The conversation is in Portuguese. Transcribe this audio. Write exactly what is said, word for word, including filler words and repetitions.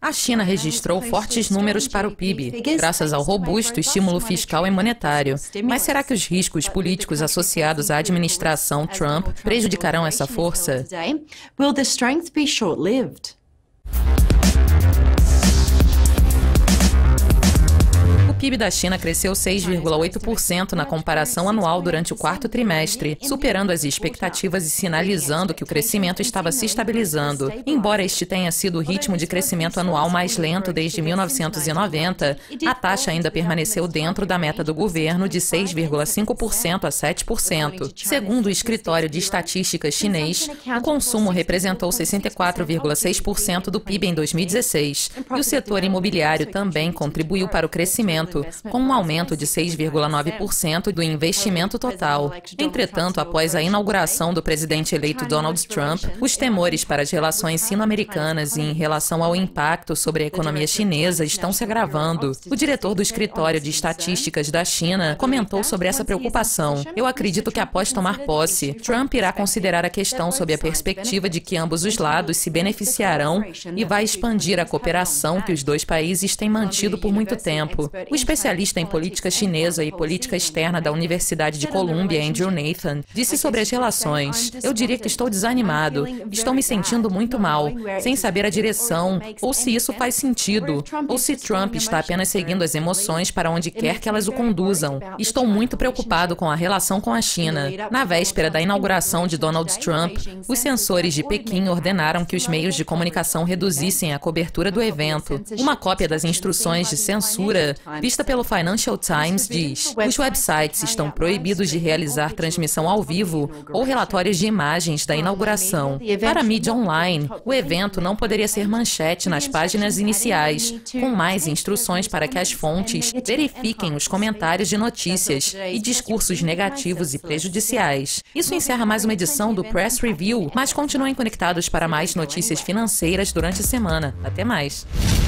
A China registrou fortes números para o P I B, graças ao robusto estímulo fiscal e monetário. Mas será que os riscos políticos associados à administração Trump prejudicarão essa força? Will the strength be short-lived? O P I B da China cresceu seis vírgula oito por cento na comparação anual durante o quarto trimestre, superando as expectativas e sinalizando que o crescimento estava se estabilizando. Embora este tenha sido o ritmo de crescimento anual mais lento desde mil novecentos e noventa, a taxa ainda permaneceu dentro da meta do governo de seis vírgula cinco por cento a sete por cento. Segundo o escritório de estatísticas chinês, o consumo representou sessenta e quatro vírgula seis por cento do P I B em dois mil e dezesseis, e o setor imobiliário também contribuiu para o crescimento, com um aumento de seis vírgula nove por cento do investimento total. Entretanto, após a inauguração do presidente eleito Donald Trump, os temores para as relações sino-americanas e em relação ao impacto sobre a economia chinesa estão se agravando. O diretor do escritório de estatísticas da China comentou sobre essa preocupação. Eu acredito que após tomar posse, Trump irá considerar a questão sob a perspectiva de que ambos os lados se beneficiarão e vai expandir a cooperação que os dois países têm mantido por muito tempo. O especialista em política chinesa e política externa da Universidade de Colômbia, Andrew Nathan, disse sobre as relações: "Eu diria que estou desanimado, estou me sentindo muito mal, sem saber a direção, ou se isso faz sentido, ou se Trump está apenas seguindo as emoções para onde quer que elas o conduzam. Estou muito preocupado com a relação com a China." Na véspera da inauguração de Donald Trump, os censores de Pequim ordenaram que os meios de comunicação reduzissem a cobertura do evento. Uma cópia das instruções de censura vista pelo Financial Times diz: "Os websites estão proibidos de realizar transmissão ao vivo ou relatórios de imagens da inauguração. Para a mídia online, o evento não poderia ser manchete nas páginas iniciais, com mais instruções para que as fontes verifiquem os comentários de notícias e discursos negativos e prejudiciais." Isso encerra mais uma edição do Press Review, mas continuem conectados para mais notícias financeiras durante a semana. Até mais!